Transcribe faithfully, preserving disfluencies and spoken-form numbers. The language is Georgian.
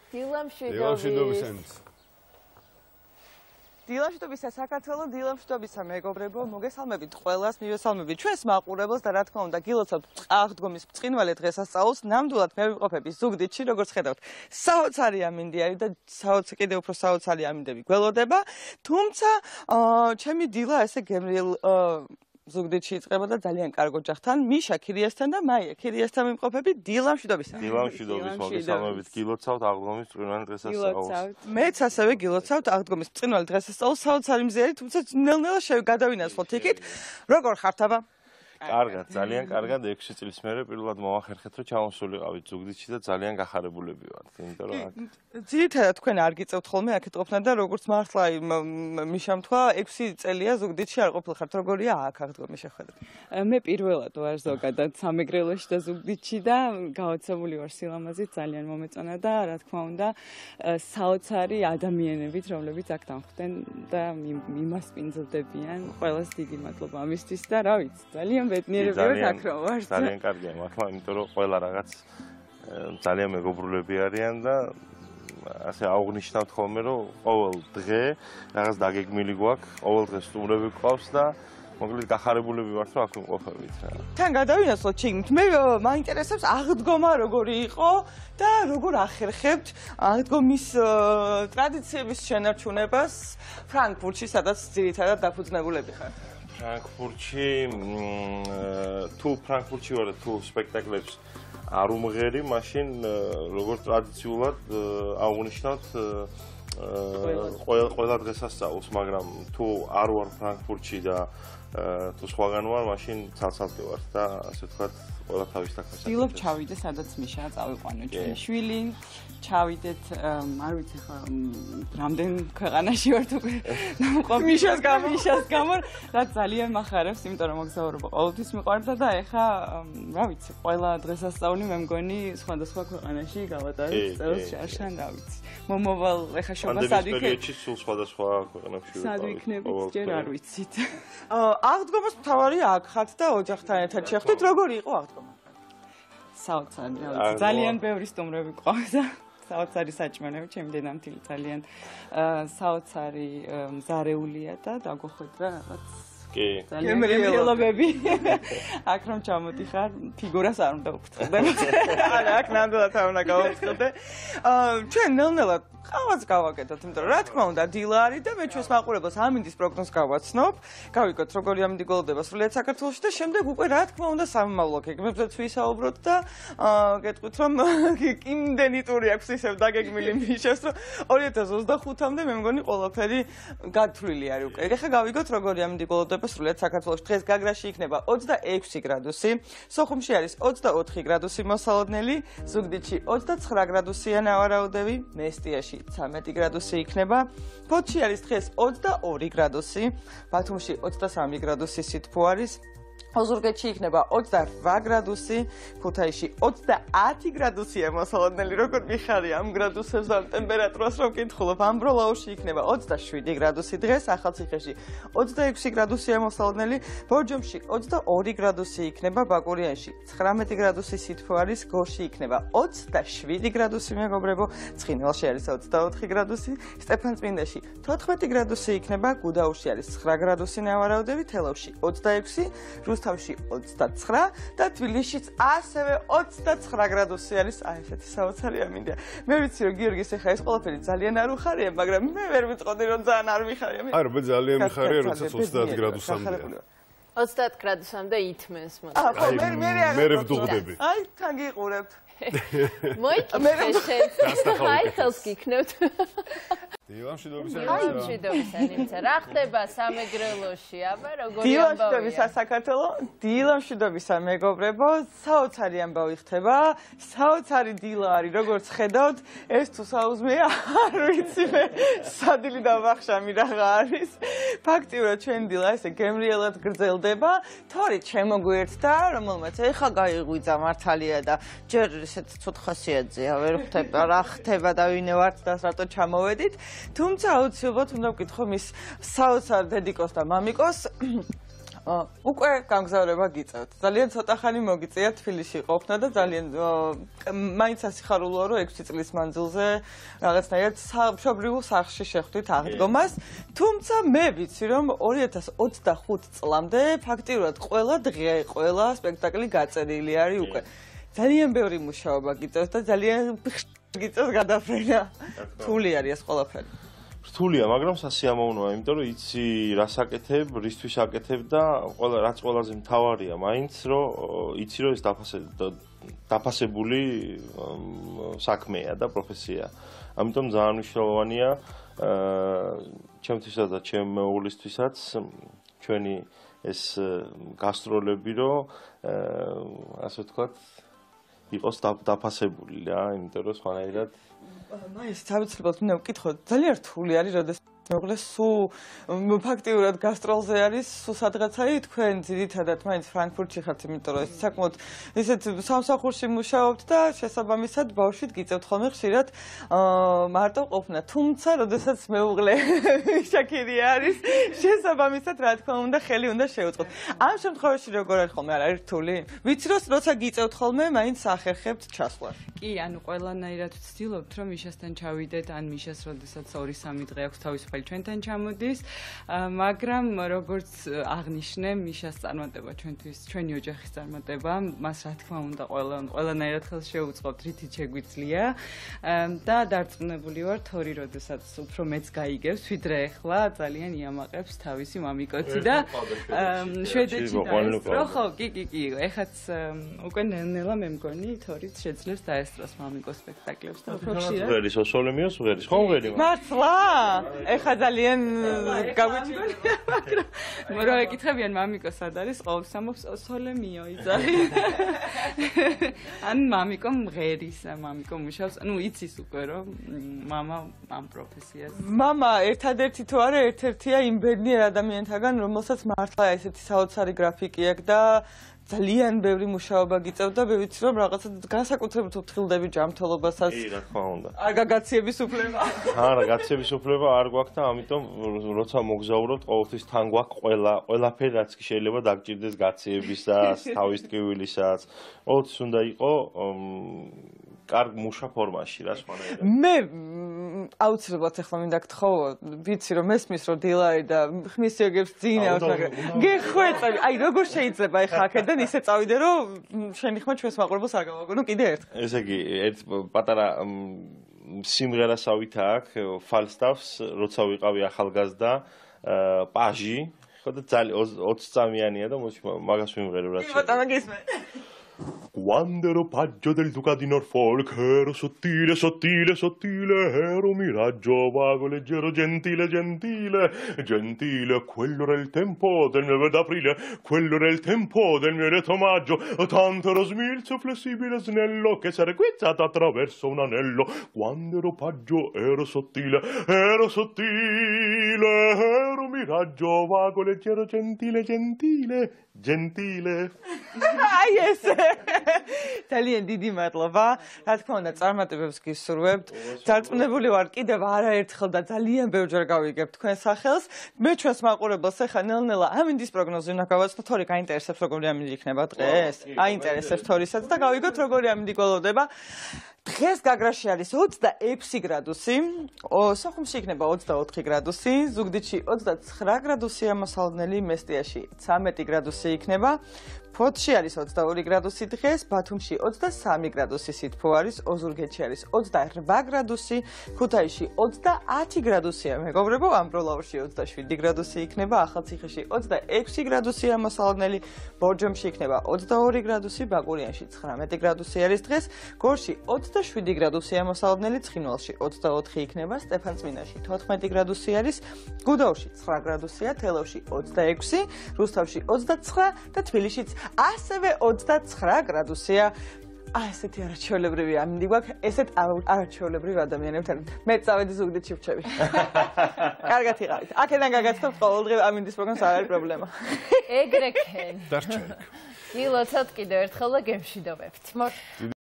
დილამშვიდობის. დილამშვიდობისა საქართველო, დილამშვიდობისა მეგობრებო, მოგესალმებით ყველას, მივესალმებით ჩვენს მაყურებელს და რა თქმა უნდა, გილოცავთ აღდგომის ბრწყინვალე დღესასწაულს. ნამდვილად მე ვიმყოფები ზუგდიდში, როგორც ხედავთ, საოცარი ამინდიარი და საოცარი კიდევ უფრო საოცარი ამინდები გველოდება, თუმცა ჩემი დილა ესე გემრიელ ზუგდიდში იწყება და ძალიან კარგ ოჯახთან, მიშა ქირიასთან და მაია ქირიასთან ვიმყოფები. დილამშვიდობისა. დილამშვიდობის, მოგესალმებით, გილოცავთ აღდგომის ბრწყინვალე დღესასწაულს. მეც ასევე გილოცავთ აღდგომის ბრწყინვალე დღესასწაულს, საოცარი მზიერი, თუმცა ნელ-ნელა შევგადავინაცვლოთ იქით. როგორ ხართ აბა? კარგად, ძალიან კარგად, ექვსი წლის მერე პირველად მოვახერხეთ, რომ ჩამოსულიყავით ზუგდიდში და ძალიან გახარებულები ვართ, იმიტომ რომ ძირითადად თქვენ არ გიწევთ ხოლმე აქეთ ყოფნა და როგორც მართლა მიშამ თქვა, ექვსი წელია ზუგდიდში არ ყოფილხართ, როგორია აქ აღდგომის შეხვედრა? მე პირველად ვარ ზოგადად სამეგრელოში და ზუგდიდში და გაოცებული ვარ სილამაზით, ძალიან მომეწონა და რა თქმა უნდა, საოცარი ადამიანებით, რომლებიც აქ დამხვდნენ და მიმასპინძლდებიან. ყველას დიდი მადლობა ამისთვის და რა ვიცი, ძალიან ბედნიერებია აქ რომ ვარ. ძალიან კარგია მართლა, იმიტომ რომ ყველა რაღაც ძალიან მეგობრულები არიან და ასე აღვნიშნავთ ხოლმე რომ ყოველ დღე რაღაც დაგეგმილი გვაქვს, ყოველ დღე სტუმრები გვყავს და მოკლედ გახარებულები ვართ რომ აქ ვიმყოფებით რა. თან გადავინაცვლოთ ჩიგნით. მე მაინტერესებს აღდგომა როგორი იყო და როგორ ახერხებთ აღდგომის ტრადიციების შენარჩუნებას ფრანკფურტში, სადაც ძირითადად დაფუძნებულები ხართ. ფრანკფურტში თუ ფრანკფურტში ვარ და თუ სპექტაკლებს არ უმღერი, მაშინ როგორც ტრადიციულად აღვნიშნავთ ყველა დღესასწაულს, მაგრამ თუ არ ვარ ფრანკფურტში და თუ სხვაგან ვარ, მაშინ ცალ-ცალკე ვარ და ასე ვთქვათ, ყველა თავის თქმას. ვცდილობ ჩავიდე, სადაც მიშა წავიყვანო ჩვენი შვილი, ჩავიდეთ, არ ვიცი ხო, რამდენ ქვეყანაში ვართ უკვე ნამყოფი მიშას გამო, მიშას გამო, რა ძალიან მახარებს, იმიტომ რომ მოგზაურობა ყოველთვის მიყვარდა და ეხა, რა ვიცი, ყველა დღესასწაული მე მგონი სხვადასხვა ქვეყანაში გავატარებ წელს შარშან, რა ვიცი. მომავალ ეხა შობა სად იქნება? პერიოდში სულ სხვადასხვა ქვეყნებში ვიყავით. სად იქნებით, ჯერ არ ვიცით. აღდგომას მთავარი აქ ხართ და ოჯახთან ერთად შეხვდით, როგორი იყო აღდგომა? საოცარი, რა ვიცი, ძალიან ბევრი სტუმრები ყავდა. საოცარი საჭმელები, ჩემი დედამთილი ძალიან საოცარი მზარეულია და დაგოხვედრა რაღაც კი. გემრიელობები. აქ რომ ჩამოდიხარ, ფიგურას არ უნდა უფრთხილდე. არა, აქ ნამდვილად არ უნდა გავუფრთხილდე. ჩვენ ნელ-ნელა ყავაც გავაკეთოთ, იმიტომ რომ რა თქმა უნდა დილა არის და მე ჩვენს მაყურებელს ამინდის პროგნოზს გავაცნობ. გავიგოთ როგორი ამინდი გველოდება სრულიად საქართველოში და შემდეგ უკვე რა თქმა უნდა სამომავლო გეგმებზეც ვისაუბროთ და გეტყვით რომ იმდენი ტური აქვს ისევ დაგეგმილი მიშას, რომ ორი ათას ოცდახუთამდე მე მგონი ყველაფერი გათვლილი არის უკვე. ეხლა გავიგოთ როგორი ამინდი გველოდება სრულიად საქართველოში. დღეს გაგრაში იქნება ოცდაექვსი გრადუსი, სოხუმში არის ოცდაოთხი გრადუსი მოსალოდნელი, ზუგდიდში ოცდაცხრა გრადუსია ნავარაუდევი, მესტიაში ცამეტი გრადუსი იქნება, ფოთში არის დღეს ოცდაორი გრადუსი, ბათუმში ოცდასამი გრადუსი სითბო არის, ოზურგეთში იქნება ოცდარვა გრადუსი, ქუთაისში ოცდაათი გრადუსია მოსალოდნელი, როგორ მიხარია ამ გრადუსებს ამ ტემპერატურას რომ ვკითხულობ. ამბროლაუში იქნება ოცდაშვიდი გრადუსი დღეს, ახალციხეში ოცდაექვსი გრადუსია მოსალოდნელი, ბორჯომში ოცდაორი გრადუსი იქნება, ბაკურიანში ცხრამეტი გრადუსი სითბო არის, გორში იქნება ოცდაშვიდი გრადუსი მეგობრებო, ცხინვალში არის ოცდაოთხი გრადუსი, სტეფანწმინდაში თოთხმეტი გრადუსი იქნება, გუდაურში არის ცხრა გრადუსი ნავარაუდევი, თელავში ოცდაექვსი, რუსთავში ოცდაცხრა და თბილისშიც ასევე ოცდაცხრა გრადუსი არის. აი ესეთი საოცარი ამინდია. მე ვიცი რომ გიორგის ეხა ეს ყველაფერი ძალიან არ უხარია, მაგრამ მე ვერ ვიტყოდი რომ ძალიან არ მიხარია. არა, მე ძალიან მიხარია, როდესაც ოცდაათ გრადუსამდეა. ოცდაათ გრადუსამდე ითმენს მას. აი, მე მე მე ვერ ვდუღდები. აი, თან გიყურებთ. მოიქცე შენ. აი, ხელს გიქნევთ. დილამშვიდობისა. დილამშვიდობისა, ნიმცა. რა ხდება სამეგრელოში? აბა, როგორი ამბავია? დილამშვიდობისა საქართველო, დილამშვიდობისა მეგობრებო, საოცარი ამბავი ხდება, საოცარი დილა არის, როგორც ხედავთ, ეს თუ საუზმეა, არ ვიცი მე, სადილი და ვახშამი რაღა არის. ფაქტიურად ჩვენ დილა ესე გემრიელად გრძელდება, თორე შემოგვიერთდა, რომელმაც ეხა გაიღვიძა მართალია და ჯერ ესეთ ცოტ ხასიათზეა, ვერ ხვდება რა ხდება და ვინე ვართ და რატო ჩამოვედით. თუმცა აუცილებლად უნდა ვკითხო მის საოცარ დედიკოს და მამიკოს უკვე გამგზავრება გიწევთ. ძალიან ცოტა ხანი მოგიწია თბილისში ყოფნა და ძალიან მაინც ასიხარულოა რომ ექვსი წლის მანძილზე რაღაცნაირად მშობლიურ სახლში შეხვდით აღდგომას. თუმცა მე ვიცი რომ ორი ათას ოცდახუთ წლამდე ფაქტიურად ყველა დღე, ყველა სპექტაკლი გაწერილი არის უკვე. ძალიან ბევრი მუშაობა გიწევთ და ძალიან გიწევთ გადაფრენა. რთული არის ეს ყველაფერი. რთულია, მაგრამ სასიამოვნოა, იმიტომ რომ იცი რას აკეთებ, რისთვის აკეთებ და ყველა რაც ყველაზე მთავარია, მაინც რომ იცი რომ ეს დაფასებული საქმეა და პროფესია. ამიტომ ძალიან მნიშვნელოვანია ჩემთვისაც და ჩემ მეუღლისთვისაც ჩვენი ეს გასტროლები, რომ ასე ვთქვათ, იყოს დაფასებული რა, იმიტომ რომ სხვანაირად მაინც თავისუფლად მინდა ვკითხო, ძალიან რთული არის, როდესაც მეუღლე სულ ფაქტიურად გასტროლზე არის, სულ სადღაცაა თქვენ ძირითადად მაინც ფრანკფურტში ხართ, იმიტომ რომ ეს საკმაოდ ისეთ სამსახურში მუშაობთ და შესაბამისად ბავშვით გიწევთ ხოლმე ხშირად მარტო ყოფნა. თუმცა, როდესაც მეუღლე შაქირი არის, შესაბამისად რა თქმა უნდა ხელი უნდა შეუწყოთ. ამ შემთხვევაში როგორ არის ხოლმე, არ არის რთული? ვიცი რომ როცა გიწევთ ხოლმე, მაინც ახერხებთ ჩასვლა. კი, ანუ ყველანაირად ვცდილობთ, რომ მიშასთან ჩავიდეთ, ან მიშას როდესაც ორი სამი დღე აქვს თავისუფალი ჩვენთან ჩამოდის, მაგრამ როგორც აღნიშნე, მიშას წარმატება ჩვენთვის, ჩვენი ოჯახის წარმატება, მას რა თქმა უნდა ყველა ყველანაირად ხელს შეუწყობთ, რითიც შეგვიძლია და დარწმუნებული ვარ, თორი როდესაც უფრო მეც გაიგებს, ვიდრე ახლა ძალიან იამაყებს თავისი მამიკოცი და შვედეთში დაესწრო, ხო, კი, კი, კი, ეხაც უკვე ნელ-ნელა მე მგონი, თორიც შეძლებს დაესწროს მამიკოს სპექტაკლებს და უფრო ხშირად. ღერის ოსოლემიოს ღერის, ხო ღერი? მართლა? ეხა ძალიან გავიჩინე, მაგრამ რო ეკითხებიან მამიკო სად არის, ყოველთვის ამბობს ოსოლემიო იზარი. ან მამიკო მღერის, მამიკო მუშაობს, ანუ იცის უკვე რომ მამა ამ პროფესიას. მამა ერთადერთი თუ არა ერთ-ერთია იმ ბედნიერ ადამიანთაგან, რომელსაც მართლა ესეთი საოცარი გრაფიკი აქვს და ძალიან ბევრი მუშაობა გიწევთ და მე ვიცი რომ რაღაცა განსაკუთრებით ვფრთხილდები ჯანმრთელობასაც. კი, რა თქმა უნდა. არ გაგაციების უფლება. არა, გაციების უფლება არ გვაქვს და ამიტომ როცა მოგზაურობთ, ყოველთვის თან გვაქვს ყველა, ყველაფერი რაც კი შეიძლება დაგჭირდეს გაციებისას, თავის ტკივილისას. ყოველთვის უნდა იყო კარგ მუშა ფორმაში რა სხვანაირად. მე აუცილებლად ახლა მინდა გთხოვო, ვიცი რომ მესმის რომ დილარი და ხმის იოგებს ძინავს, მაგრამ გეხვეწები, აი როგორ შეიძლება ახლა აქედან ისე წავიდე რომ შენი ხმა ჩვენს მაყურებელს არ გავაგონო კიდე ერთხელ. ესე იგი, ერთ პატარა სიმღერასავით აქვს ფალსტავს, როცა ვიყავი ახალგაზრდა, პაჟი, ხო და ძალიან ოცი წამიანია და მოდი მაგას ვიმღერო რაც. კი ბატონო გისმენ. Quando ero paggio del duca di Norfolk ero sottile, sottile, sottile, ero miraggio vago, leggero, gentile, gentile, gentile, quello era il tempo del mio verde aprile, quello era il tempo del mio lieto maggio, tanto ero smilzo, flessibile, snello, che s'era guizzato attraverso un anello. Quando ero paggio ero sottile, ero sottile, ero miraggio vago, leggero, gentile, gentile, gentile. აი ესე. ძალიან დიდი მადლობა. რა თქმა უნდა, წარმატებებს გისურვებთ. დარწმუნებული ვარ, კიდევ არაერთხელ და ძალიან ბევრჯერ გავიგებ თქვენ სახელს. მე ჩვენს მაყურებელს ახლა ნელ-ნელა ამინდის პროგნოზი უნდა გავაცნო, თორე გაინტერესებს როგორი ამინდი იქნება დღეს. აინტერესებს თორისაც და გავიგოთ როგორი ამინდი გველოდება. დღეს გაგრაში არის ოცდაექვსი გრადუსი, სოხუმში იქნება ოცდაოთხი გრადუსი, ზუგდიდში ოცდაცხრა გრადუსია მოსალოდნელი, მესტიაში ცამეტი გრადუსი იქნება. ფოთში არის ოცდაორი გრადუსი დღეს, ბათუმში ოცდასამი გრადუსი სითბო არის, ოზურგეთში არის ოცდარვა გრადუსი, ქუთაისში ოცდაათი გრადუსია მეგობრებო, ამბროლაურში ოცდაშვიდი გრადუსი იქნება, ახალციხეში ოცდაექვსი გრადუსია მოსალოდნელი, ბორჯომში იქნება ოცდაორი გრადუსი, ბაკურიანში ცხრამეტი გრადუსი არის დღეს, გორში ოცდაშვიდი გრადუსია მოსალოდნელი, ცხინვალში ოცდაოთხი იქნება, სტეფანწმინდაში თოთხმეტი გრადუსი არის, გუდაურში ცხრა გრადუსია, თელავში ოცდაექვსი, რუსთავში ოცდაცხრა და თბილისშიც ასევე ოცდაცხრა გრადუსია. აი ესეთი არაჩვეულებრივი ამინდი გვაქვს, ესეთ არაჩვეულებრივ ადამიანებთან. მე წავედი ზუგდიდში ვჩები. კარგად იყავით. აქედან გაგაცნობთ ყოველდღე ამინდის პროგრამას, არ არის პრობლემა. ეგრე ქენ. დარჩენილი. დილოცავთ კიდევ ერთხელ და გემშვიდობებთ.